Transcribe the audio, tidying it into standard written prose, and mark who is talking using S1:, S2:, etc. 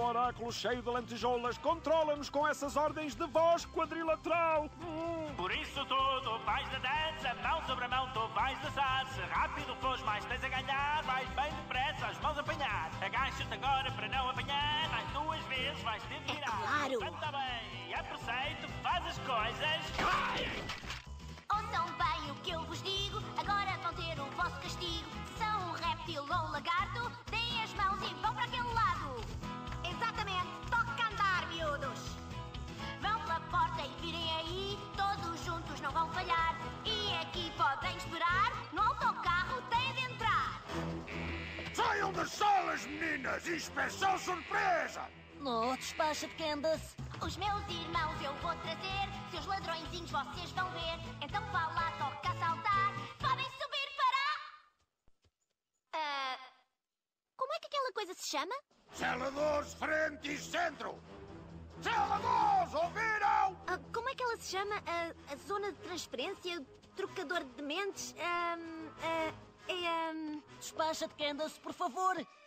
S1: oráculo cheio de lentejoulas. Controla-nos com essas ordens de voz quadrilateral.
S2: Por isso tudo, vais da dança, mão sobre a mão, tu vais dançar. Se rápido fores, mais tens a ganhar. Vais bem depressa, as mãos a apanhar. Agacha-te agora para não apanhar. Mais 2 vezes vais ter de virar.
S3: Claro.
S2: Canta bem, é preceito, faz as coisas.
S3: Ouçam bem o que eu vos digo, agora vão ter o vosso castigo. Se são um réptil ou um lagarto, deem as mãos e vão para aquele lado. Exatamente, toca andar, miúdos. Vão pela porta e virem aí, todos juntos não vão falhar. E aqui podem esperar, no autocarro têm de entrar.
S4: Saiam das salas, meninas! Inspeção surpresa!
S5: Oh, despacha-te, Candace.
S3: Os meus irmãos eu vou trazer, seus ladrõezinhos vocês vão ver. Então vá lá, toca a saltar, podem subir para... Como é que aquela coisa se chama?
S4: Zeladores, frente e centro! Zeladores, ouviram?
S3: Como é que ela se chama? A zona de transferência? Trocador de mentes?
S5: Despacha-te, Candace, por favor.